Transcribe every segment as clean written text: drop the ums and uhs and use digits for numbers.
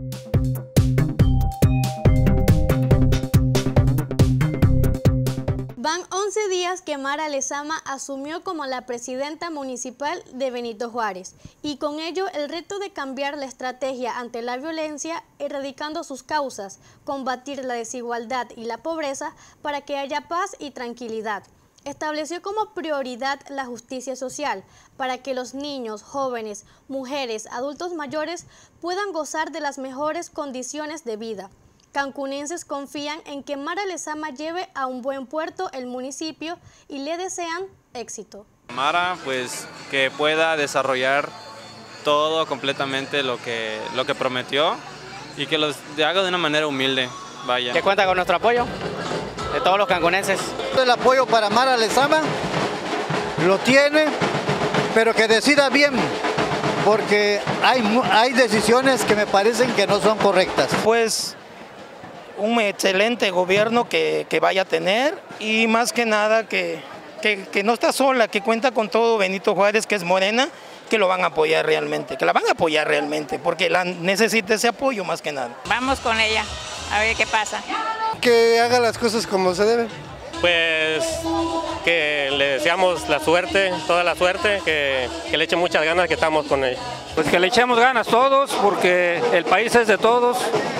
Van 11 días que Mara Lezama asumió como la presidenta municipal de Benito Juárez y con ello el reto de cambiar la estrategia ante la violencia, erradicando sus causas, combatir la desigualdad y la pobreza para que haya paz y tranquilidad. Estableció como prioridad la justicia social para que los niños, jóvenes, mujeres, adultos mayores puedan gozar de las mejores condiciones de vida. Cancunenses confían en que Mara Lezama lleve a un buen puerto el municipio y le desean éxito. Mara, pues que pueda desarrollar todo completamente lo que prometió y que lo haga de una manera humilde, vaya. Que cuenta con nuestro apoyo de todos los cancunenses. El apoyo para Mara Lezama lo tiene, pero que decida bien, porque hay decisiones que me parecen que no son correctas. Pues un excelente gobierno que vaya a tener y más que nada que no está sola, que cuenta con todo Benito Juárez, que es Morena, que lo van a apoyar realmente, que la van a apoyar realmente, porque necesita ese apoyo más que nada. Vamos con ella, a ver qué pasa. Que haga las cosas como se deben. Pues que le deseamos la suerte, toda la suerte, que le eche muchas ganas, que estamos con ella. Pues que le echemos ganas todos, porque el país es de todos.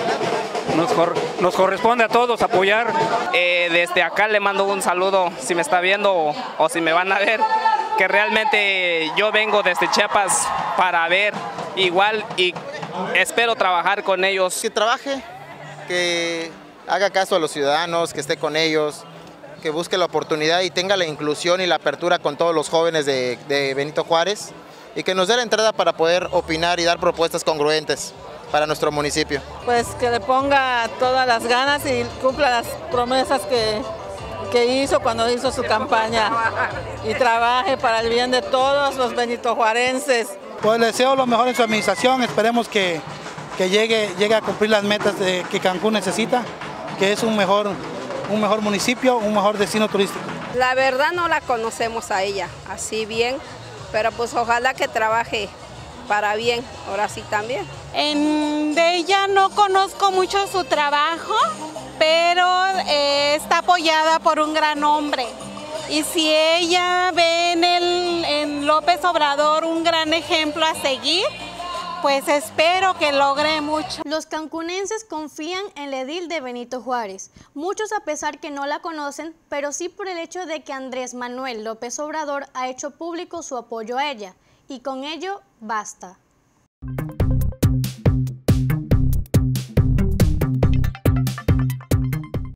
Nos corresponde a todos apoyar. Desde acá le mando un saludo, si me está viendo o si me van a ver, que realmente yo vengo desde Chiapas para ver igual y espero trabajar con ellos. Que trabaje, que haga caso a los ciudadanos, que esté con ellos, que busque la oportunidad y tenga la inclusión y la apertura con todos los jóvenes de Benito Juárez y que nos dé la entrada para poder opinar y dar propuestas congruentes para nuestro municipio. Pues que le ponga todas las ganas y cumpla las promesas que hizo cuando hizo su campaña y trabaje para el bien de todos los benitojuarenses. Pues le deseo lo mejor en su administración, esperemos que llegue a cumplir las metas que Cancún necesita, que es un mejor municipio, un mejor destino turístico. La verdad no la conocemos a ella así bien, pero pues ojalá que trabaje para bien, ahora sí también. De ella no conozco mucho su trabajo, pero está apoyada por un gran hombre. Y si ella ve en López Obrador un gran ejemplo a seguir, pues espero que logre mucho. Los cancunenses confían en la edil de Benito Juárez, muchos a pesar que no la conocen, pero sí por el hecho de que Andrés Manuel López Obrador ha hecho público su apoyo a ella, y con ello basta.